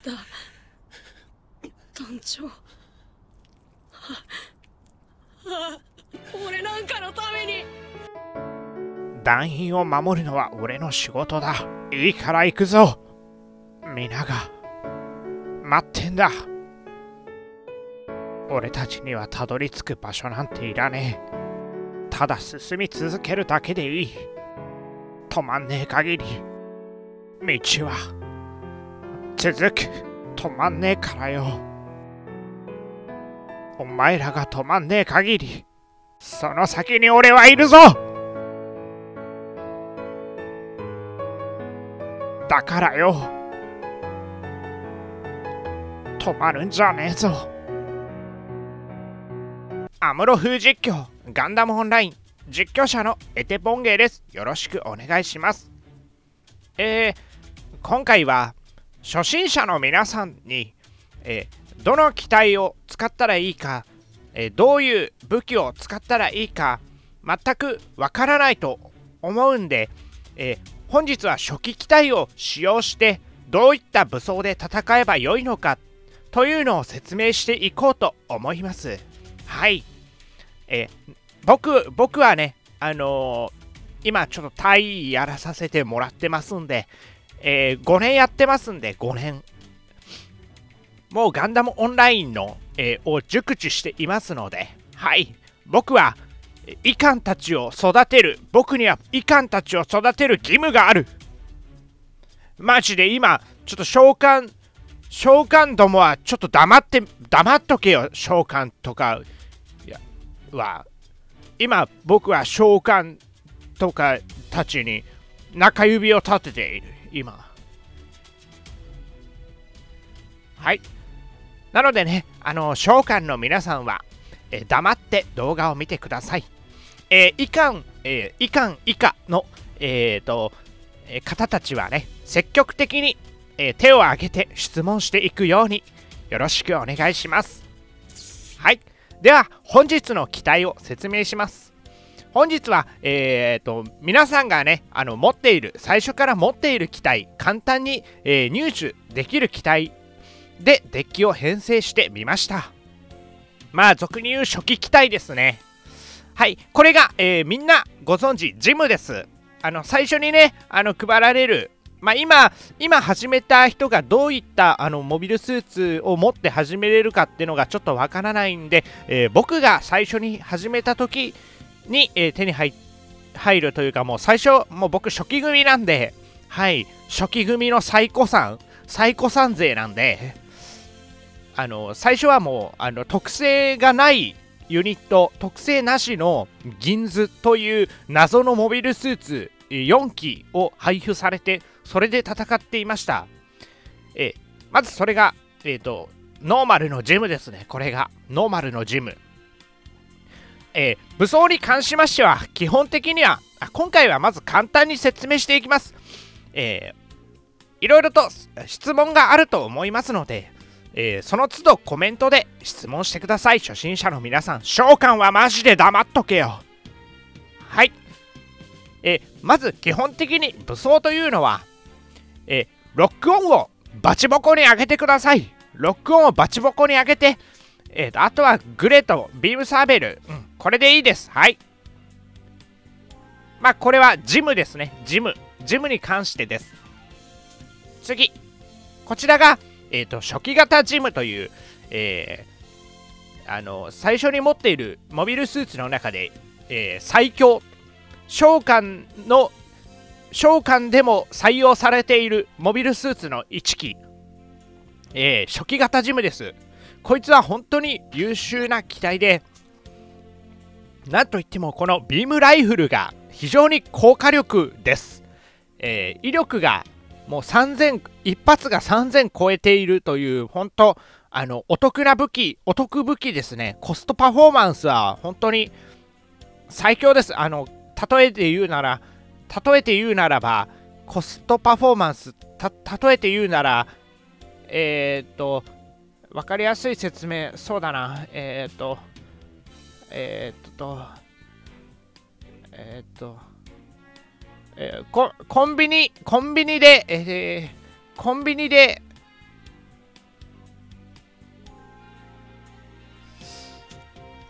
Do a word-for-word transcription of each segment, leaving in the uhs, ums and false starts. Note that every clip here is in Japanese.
だ、団長。はは俺なんかのために。 団員を守るのは俺の仕事だ。いいから行くぞ。皆が待ってんだ。俺たちにはたどり着く場所なんていらねえ。ただ進み続けるだけでいい。止まんねえ限り道は続く。止まんねえからよ。お前らが止まんねえ限りその先に俺はいるぞ。だからよ、止まるんじゃねえぞ。アムロ風実況ガンダムオンライン実況者のエテポンゲイです。よろしくお願いします。えー、今回は初心者の皆さんに、えー、どの機体を使ったらいいか、えー、どういう武器を使ったらいいか全くわからないと思うんで、えー、本日は初期機体を使用してどういった武装で戦えばよいのかというのを説明していこうと思います。はい、えー、僕僕はね、あのー、今ちょっと隊やらさせてもらってますんで、えー、ごねんやってますんで、ごねんもうガンダムオンラインの、えー、を熟知していますので、はい、僕はイカンたちを育てる、僕にはイカンたちを育てる義務がある。マジで今ちょっと召喚召喚どもはちょっと黙って黙っとけよ。召喚とかいやは今僕は召喚とかたちに中指を立てている今。はい、なのでね、あの召喚の皆さんは、えー、黙って動画を見てください。えー、イカン、えー、イカン以下の、えーとえー、方たちはね、積極的に、えー、手を挙げて質問していくようによろしくお願いします。はい、では本日の機体を説明します。本日は、えーと皆さんがね、あの持っている最初から持っている機体、簡単に、えー、入手できる機体でデッキを編成してみました。まあ俗に言う初期機体ですね。はい、これが、えー、みんなご存知ジムです。あの最初にね、あの配られる、まあ、今今始めた人がどういったあのモビルスーツを持って始めれるかっていうのがちょっとわからないんで、えー、僕が最初に始めた時に、えー、手に入入るというか、もう最初もう僕初期組なんで、はい、初期組の最古参最古参勢なんで、あの最初はもうあの特性がないユニット、特性なしの銀図という謎のモビルスーツよんきを配布されて、それで戦っていました。えまずそれが、えーと、ノーマルのジムですね。これがノーマルのジム。えー、武装に関しましては基本的には、今回はまず簡単に説明していきます。えー、いろいろと質問があると思いますので、えー、その都度コメントで質問してください。初心者の皆さん、召喚はマジで黙っとけよ。はい、えー、まず基本的に武装というのは、えー、ロックオンをバチボコに上げてください。ロックオンをバチボコに上げて、えー、とあとはグレとビームサーベル、うん、これでいいです。はい、まあこれはジムですね。ジムジムに関してです。次、こちらがえー、と初期型ジムという、えー、あの最初に持っているモビルスーツの中で、えー、最強召喚の召喚でも採用されているモビルスーツのいちき、えー、初期型ジムです。こいつは本当に優秀な機体で、なんといってもこのビームライフルが非常に高火力です。えー、威力がもうさんぜん、一発がさんぜん超えているという、本当あのお得な武器、お得武器ですね。コストパフォーマンスは本当に最強です。あの例えて言うなら、例えて言うならば、コストパフォーマンス、た例えて言うなら、えー、っと、わかりやすい説明、そうだな、えー、っと、えー、っと、えー、っと、えー、コ, コンビニコンビニで、えー、コンビニで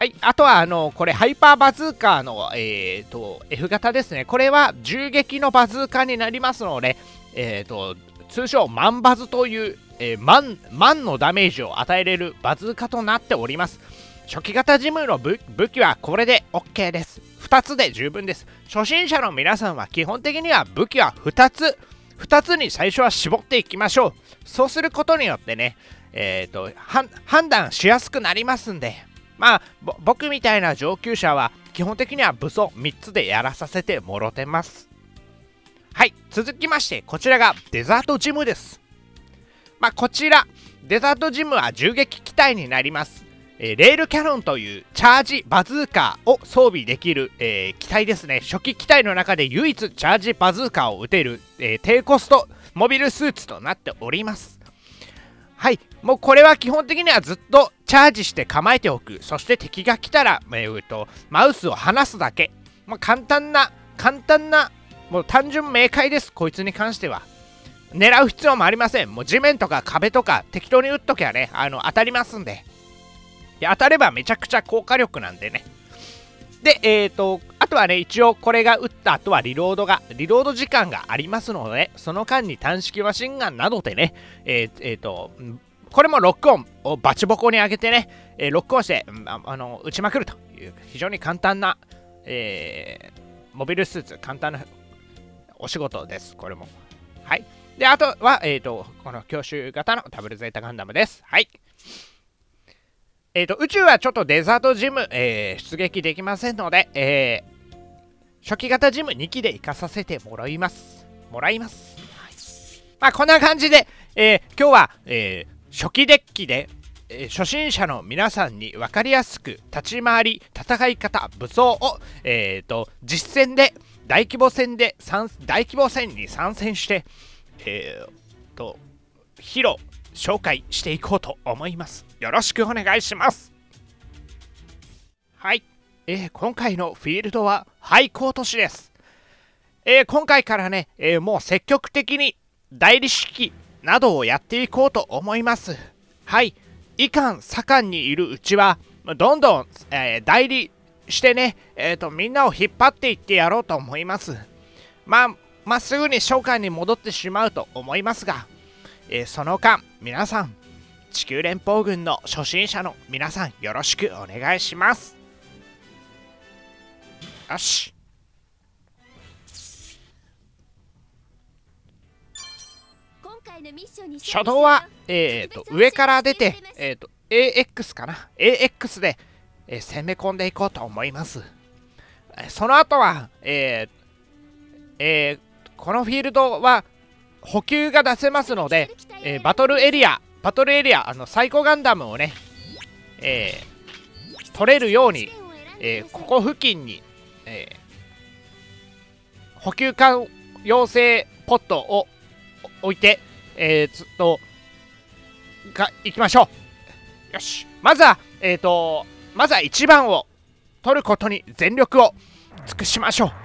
はい、あとはあのこれハイパーバズーカーの、えー、と F 型ですね。これは銃撃のバズーカになりますので、えー、と通称マンバズという、えー、万, 万のダメージを与えれるバズーカとなっております。初期型ジムの 武, 武器はこれで OK です。ふたつで十分です。初心者の皆さんは基本的には武器はふたつふたつに最初は絞っていきましょう。そうすることによってね、えー、と判断しやすくなりますんで、まあ僕みたいな上級者は基本的には武装みっつでやらさせてもろてます。はい、続きましてこちらがデザートジムです。まあこちらデザートジムは銃撃機体になります。えー、レールキャノンというチャージバズーカーを装備できる、えー、機体ですね。初期機体の中で唯一チャージバズーカーを撃てる、えー、低コストモビルスーツとなっております。はい、もうこれは基本的にはずっとチャージして構えておく。そして敵が来たら、えー、とマウスを離すだけ。まあ、簡単な簡単なもう単純明快です。こいつに関しては狙う必要もありません。もう地面とか壁とか適当に撃っときゃね、あの当たりますんで。当たればめちゃくちゃ高火力なんでね。で、えーと、あとはね、一応これが撃った後はリロードが、リロード時間がありますので、その間に短式マシンガンなどでね、えー、えーと、これもロックオンをバチボコに上げてね、えー、ロックオンして、ああの撃ちまくるという非常に簡単な、えー、モビルスーツ、簡単なお仕事です、これも。はい。で、あとは、えーと、この強襲型のダブルゼータガンダムです。はい。えーと、宇宙はちょっとデザートジム、えー、出撃できませんので、えー、初期型ジムにきで行かさせてもらいます。もらいます。はい、まあ、こんな感じで、えー、今日は、えー、初期デッキで、えー、初心者の皆さんに分かりやすく立ち回り、戦い方、武装を、えーと、実戦で、大規模戦で、大規模戦に参戦して、えーと、披露、紹介していこうと思います。よろしくお願いします。はい、えー、今回のフィールドは廃校都市です。えー、今回からね、えー、もう積極的に代理式などをやっていこうと思います。はい、いかん盛んにいるうちはどんどん、えー、代理してね、えーと、みんなを引っ張っていってやろうと思います。まあ、まっすぐに召喚に戻ってしまうと思いますが、えー、その間皆さん地球連邦軍の初心者の皆さんよろしくお願いします。よし、初動は、えー、と上から出て、えー、と エーエックス かな エーエックス で、えー、攻め込んでいこうと思います。その後は、えーえー、このフィールドは補給が出せますので、えー、バトルエリアバトルエリアあのサイコガンダムをね、えー、取れるように、えー、ここ付近に、えー、補給艦養成ポットを置いて、えー、ずっとが行きましょう。よし、まずはえっ、ー、とまずはいちばんを取ることに全力を尽くしましょう。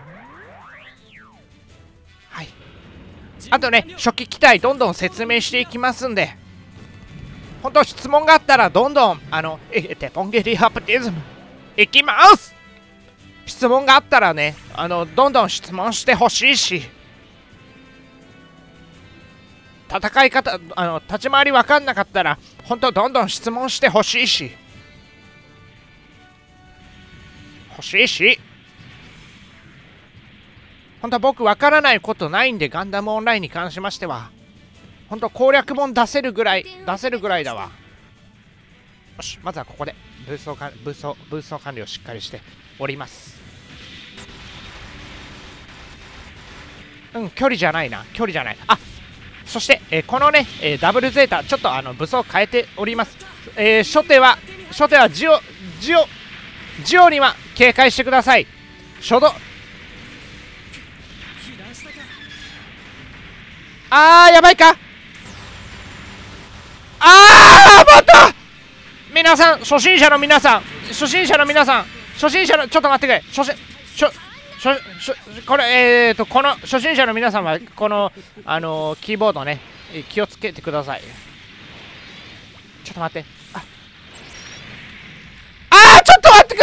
あとね、初期機体どんどん説明していきますんで、本当質問があったらどんどん、あの、え、テポンゲリハプティズム、いきます。質問があったらね、あの、どんどん質問してほしいし、戦い方、あの、立ち回り分かんなかったら、本当どんどん質問してほしいし、欲しいし、本当は僕分からないことないんで、ガンダムオンラインに関しましては本当攻略本出せるぐらい出せるぐらいだわ。よし、まずはここでブーストかブーストブースト管理をしっかりしております。うん、距離じゃないな距離じゃない。あ、そして、えー、このね、えー、ダブルゼータちょっとあの武装変えております。えー、初手は初手はジオジオジオには警戒してください。初動あー、やばいか。あー、また皆さん、初心者の皆さん初心者の皆さん初心者のちょっと待ってくれ。初心初初初これえーとこの初心者の皆さんはこのあのー、キーボードね気をつけてください。ちょっと待って。ああー、ちょっと待ってく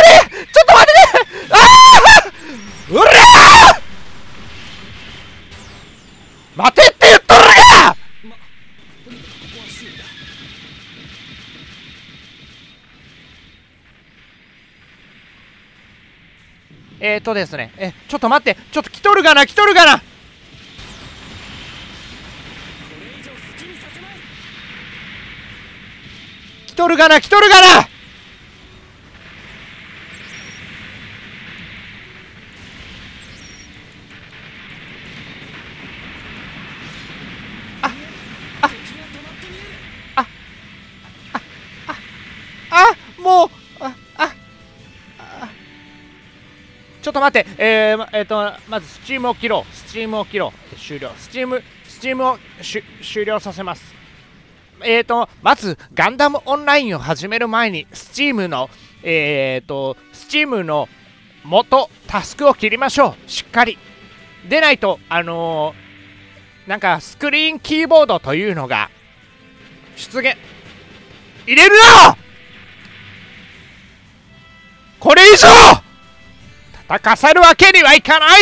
えーとですね、え、ちょっと待って、ちょっと来とるがな、来とるがな。来とるがな、来とるがな。あ、あ、あ、あ、あ、もう、あ、あ、あ、ちょっと待って、えー、まえーと、まずスチームを切ろう、スチームを切ろう、終了、スチーム、スチームをし終了させます。えーと、まず、ガンダムオンラインを始める前に、スチームの、えーと、スチームの元、タスクを切りましょう、しっかり。でないと、あのー、なんか、スクリーンキーボードというのが、出現、入れるな！これ以上戦かせるわけにはいかない。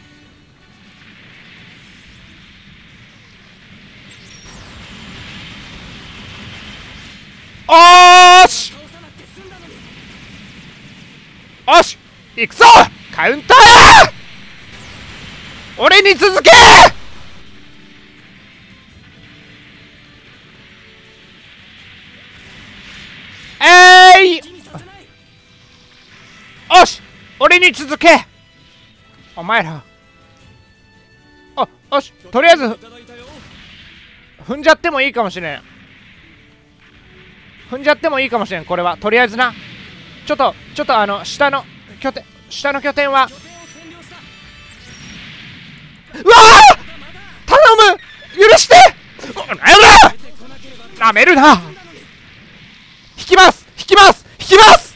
おーしおし行くぞカウンター俺に続けえいおし俺に続けお前らあよしとりあえず踏んじゃってもいいかもしれん踏んじゃってもいいかもしれんこれはとりあえずなちょっとちょっとあの下の拠点下の拠点はうわあ頼む許してなめるな引きます引きます引きます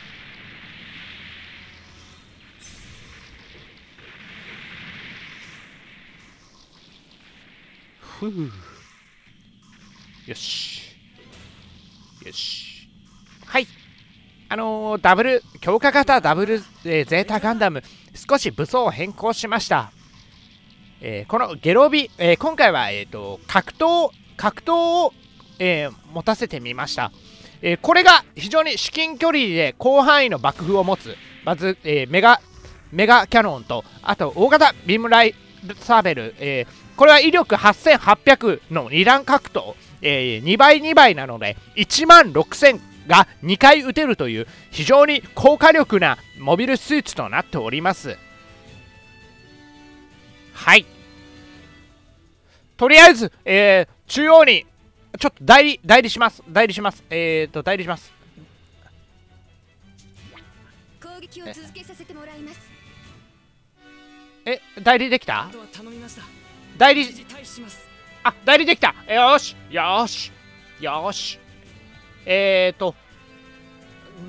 ふうよしよしはいあのー、ダブル強化型ダブル、えー、ゼータガンダム少し武装を変更しました、えー、このゲロビ、えー、今回は、えー、と格闘格闘を、えー、持たせてみました、えー、これが非常に至近距離で広範囲の爆風を持つまず、えー、メガメガキャノンとあと大型ビームライサーベル、えー、これは威力はっせんはっぴゃくのに段格闘、えー、にばいにばいなのでいちまんろくせんがにかい撃てるという非常に高火力なモビルスーツとなっております。はいとりあえず、えー、中央にちょっと代理代理します代理しますえーと代理します攻撃を続けさせてもらいます。 え代理できた代理あ代理できたよしよしよしえーと、うん、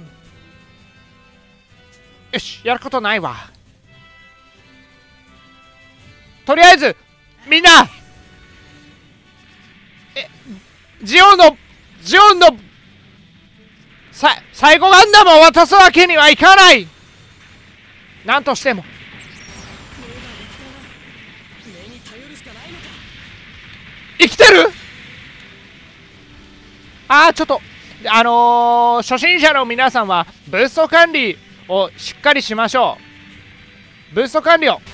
よしやることないわとりあえずみんなえジオンのジオンのさ最後ガンダムを渡すわけにはいかないなんとしても生きてるあーちょっとあのー、初心者の皆さんはブースト管理をしっかりしましょうブースト管理を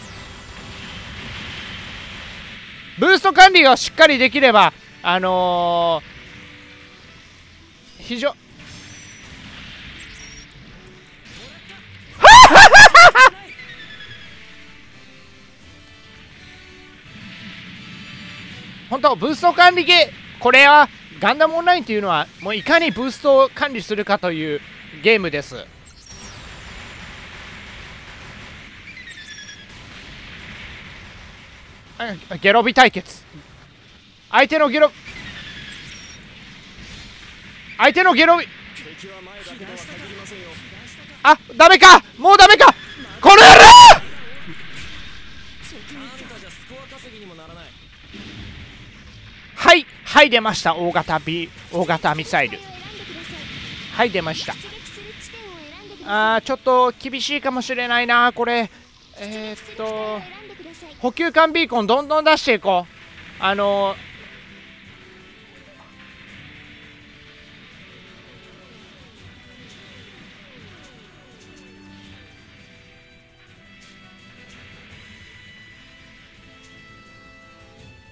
ブースト管理がしっかりできればあのー、非常本当ブースト管理ゲーこれはガンダムオンラインというのはもういかにブーストを管理するかというゲームです。ゲロビ対決相手のゲロ相手のゲロビあダメかもうダメかこの野郎はいはい出ました大型ビ大型ミサイルはい出ましたあーちょっと厳しいかもしれないなこれえー、っと補給艦ビーコンどんどん出していこうあの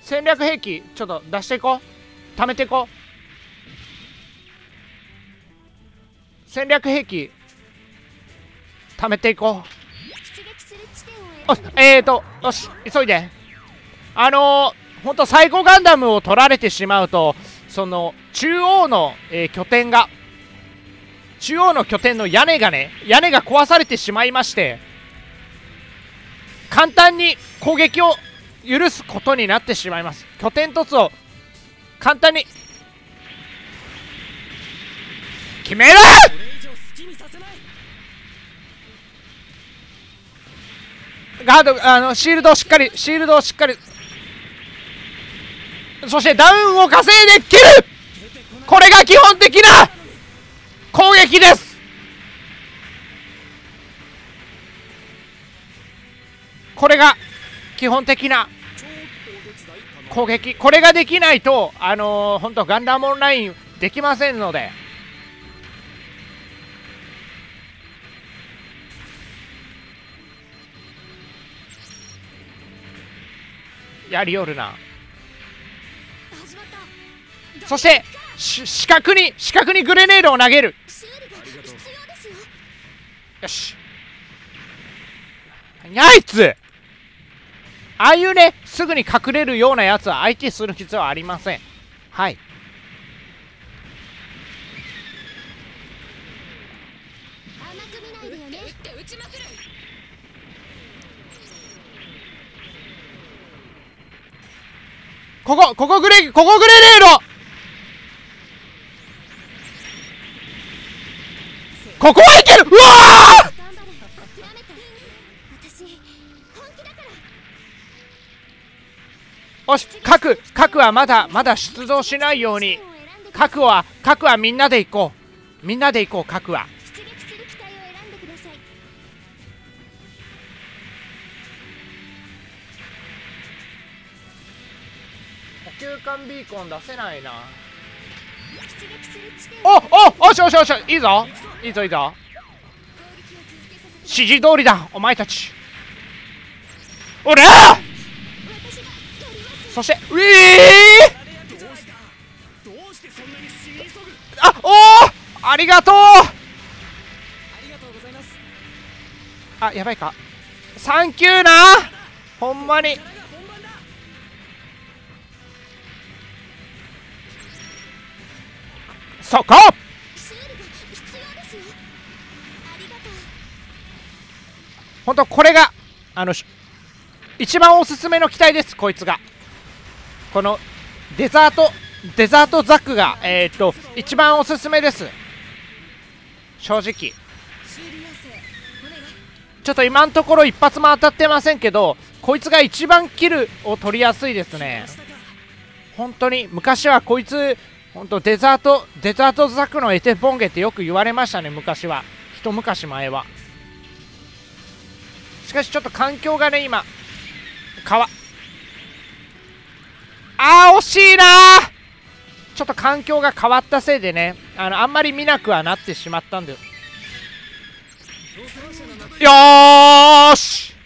戦略兵器ちょっと出していこう。貯めていこう。戦略兵器貯めていこう。おえーとよし急いで。あのー、ほんとサイコガンダムを取られてしまうと、その中央の、えー、拠点が中央の拠点の屋根がね屋根が壊されてしまいまして、簡単に攻撃を許すことになってしまいます。拠点突を簡単に決める。ガード、あのシールドをしっかりシールドをしっかり、そしてダウンを稼いで切る。これが基本的な攻撃です。これが基本的な攻撃。これができないとあのー、本当ガンダムオンラインできませんので。やりよるな。そしてし四角に四角にグレネードを投げる。よし。何あいつ、ああいうねすぐに隠れるようなやつは相手する必要はありません。はい。ここここグレここグレネード、ここはいける。うわー、よし、核核はまだまだ出動しないように。核は核はみんなで行こう。みんなで行こう。核は補給艦ビーコン出せないな。おお、おしおしおし、いいぞいいぞいいぞ。指示通りだお前たち。おらー、そしてウィー、あ、おお、ありがとう。あ、やばいか。サンキューな、ほんまに。そこほんとこれがあの一番おすすめの機体です。こいつがこのデザートデザートザクがえー、っと一番おすすめです。正直ちょっと今のところ一発も当たってませんけど、こいつが一番キルを取りやすいですね。本当に昔はこいつ本当デザートデザートザクのエテボンゲってよく言われましたね。昔は、一昔前は。しかしちょっと環境がね今川、あー惜しいなー。ちょっと環境が変わったせいでね、あのあんまり見なくはなってしまったんです。よーし、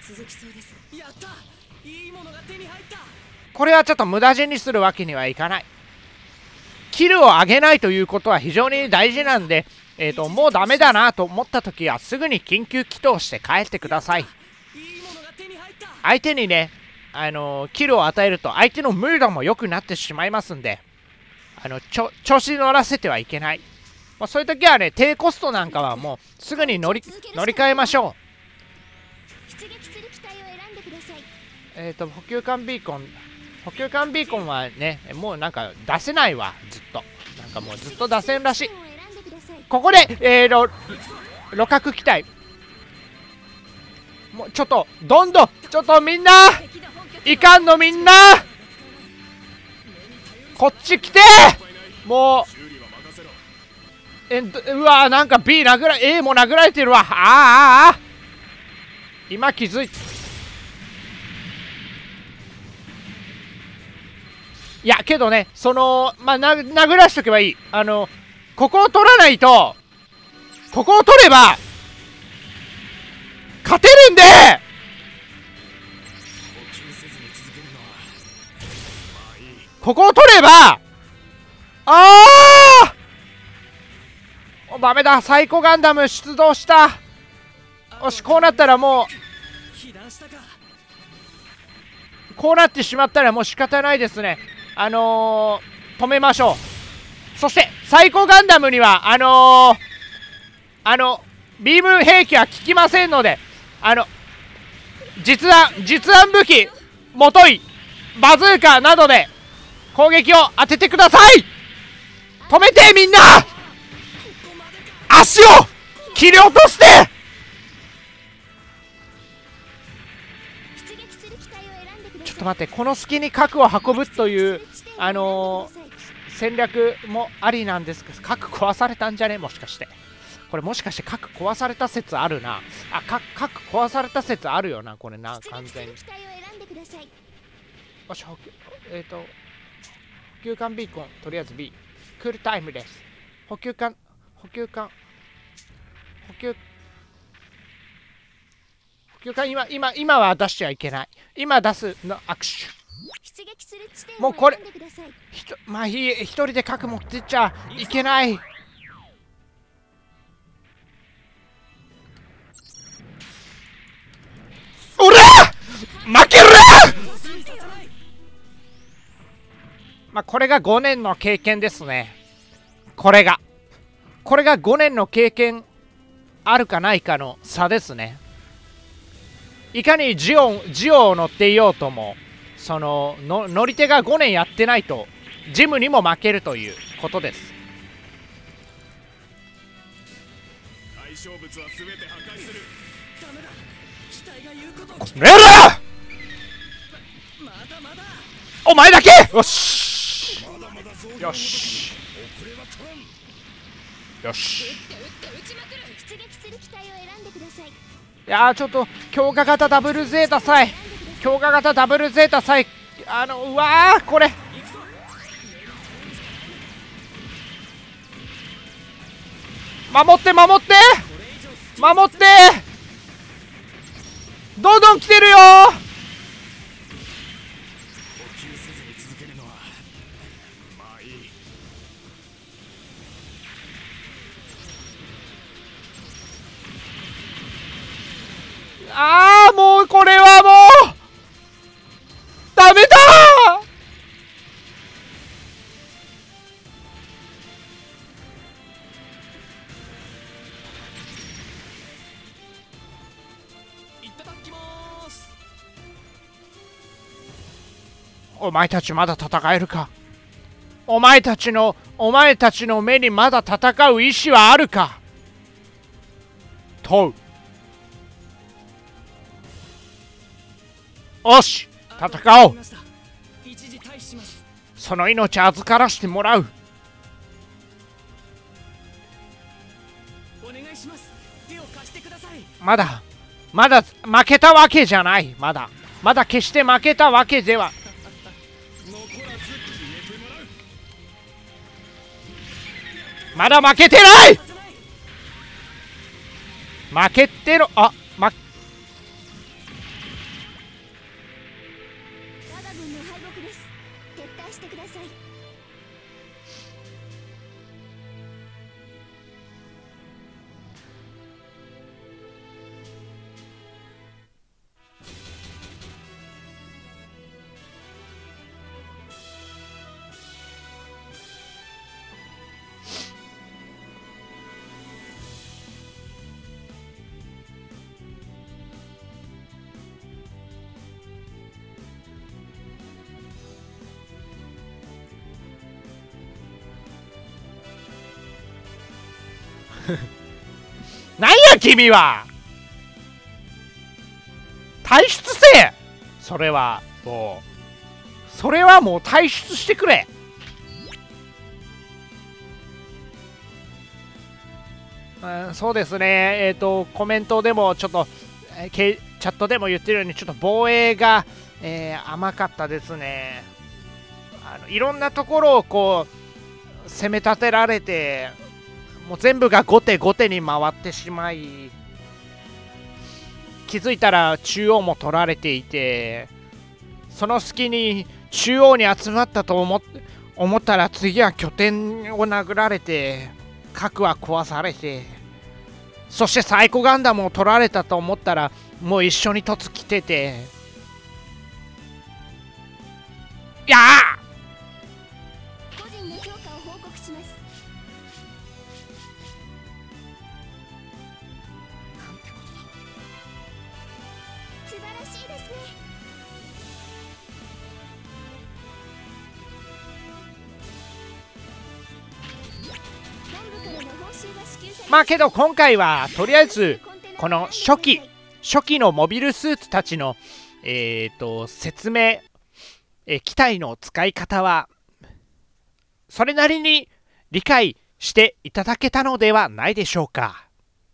これはちょっと無駄死にするわけにはいかない。キルを上げないということは非常に大事なんで、えーと、もうダメだなと思った時はすぐに緊急起動して帰ってください。相手にね、あのー、キルを与えると相手のムードも良くなってしまいますんで、あのちょ調子に乗らせてはいけない。まあ、そういう時はね、低コストなんかはもうすぐに乗り乗り換えましょう。えっと補給艦ビーコン補給艦ビーコンはねもうなんか出せないわ。ずっとなんかもうずっと出せんらしい。ここでえーと旅客機体もうちょっとどんどんちょっとみんないかんの、みんなこっち来て。もうえうわー、なんか B 殴ら A も殴られてるわ。あーあーあー、今気づいて。いやけどね、そのまあな殴らしとけばいい。あのここを取らないと、ここを取れば勝てるんで。 ここを取れば、あーダメだ、サイコガンダム出動した。よし、こうなったらもうこうなってしまったらもう仕方ないですね。あのー、止めましょう。そしてサイコガンダムにはあのー、あのビーム兵器は効きませんので、あの実弾実弾武器もといバズーカなどで攻撃を当ててください。止めて、みんな足を切り落として。ちょっと待って、この隙に核を運ぶというあのー、戦略もありなんですけど、核壊されたんじゃね、もしかして。これもしかして核壊された説あるな。あ、か核壊された説あるよな、これな、完全に。よし、補給、えっ、ー、と、補給艦ビーコン、とりあえず B。クールタイムです。補給艦、補給艦、補給、補給艦、今、今、今は出しちゃいけない。今出すの握手。もうこれ、ひと、まあいい、一人で核持ってっちゃいけない。おら負ける。まあこれがごねんの経験ですね。これがこれがごねんの経験あるかないかの差ですね。いかにジオンジオを乗っていようとも、そのの乗り手がごねんやってないとジムにも負けるということです。対象物は全て破壊する。ダメだ。機体が言うことを聞け。やらお前だけ。よしよしよし。いやー、ちょっと強化型ダブルゼータさえ強化型ダブルゼータさえあのうわー、これ守って守って守って、どんどん来てるよー。ああ、もうこれはもうダメだー。いただきます。お前たちまだ戦えるか。お前たちのお前たちの目にまだ戦う意志はあるか。問う。よし、戦おう。その命預からしてもらう。まだまだ負けたわけじゃない。まだまだ決して負けたわけでは。まだ負けてない。負けてろ。あ、負けなんや君は。退出せえ。それはもうそれはもう退出してくれ。うん、そうですね。えっとコメントでもちょっと、えー、チャットでも言ってるように、ちょっと防衛が、えー、甘かったですね。あのいろんなところをこう攻め立てられて、もう全部が後手後手に回ってしまい、気づいたら中央も取られていて、その隙に中央に集まったと思っ思ったら次は拠点を殴られて核は壊されて、そしてサイコガンダムを取られたと思ったらもう一緒に突来てて、いや個人の評価を報告します。 なんてことだ。 素晴らしいですね。本部からの報酬が支給されまあけど今回はとりあえずこの初期初期のモビルスーツたちのえっと説明、え機体の使い方はそれなりに理解していただけたのではないでしょうか。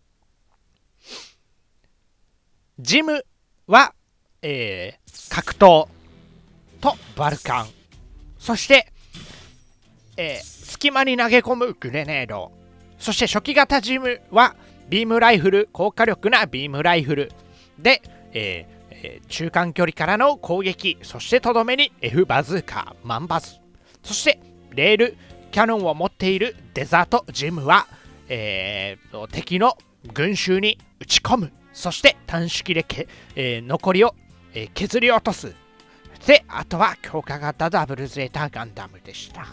ジムは、えー、格闘とバルカン、そして、えー、隙間に投げ込むグレネード、そして初期型ジムはビームライフル、高火力なビームライフルで、えーえー、中間距離からの攻撃、そしてとどめに F バズーカ、マンバズ、そしてレールキャノンを持っているデザートジムは、えー、敵の群衆に撃ち込む、そして短縮でけ、えー、残りを、えー、削り落とす。で、あとは強化型ダブルゼータガンダムでした。はい。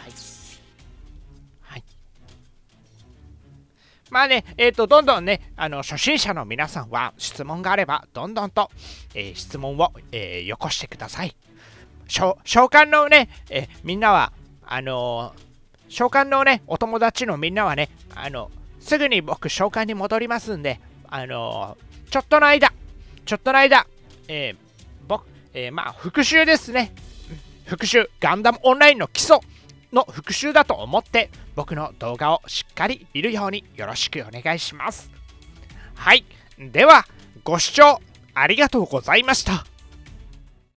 はい、まあね、えっ、ー、と、どんどんね、あの初心者の皆さんは質問があれば、どんどんと、えー、質問を、えー、よこしてください。召喚のね、えー、みんなは、あのー、召喚のね、お友達のみんなはね、あの、すぐに僕、召喚に戻りますんで、あのー、ちょっとの間、ちょっとの間、えー、僕、えー、まあ、復習ですね。復習、ガンダムオンラインの基礎の復習だと思って、僕の動画をしっかり見るようによろしくお願いします。はい。では、ご視聴ありがとうございました。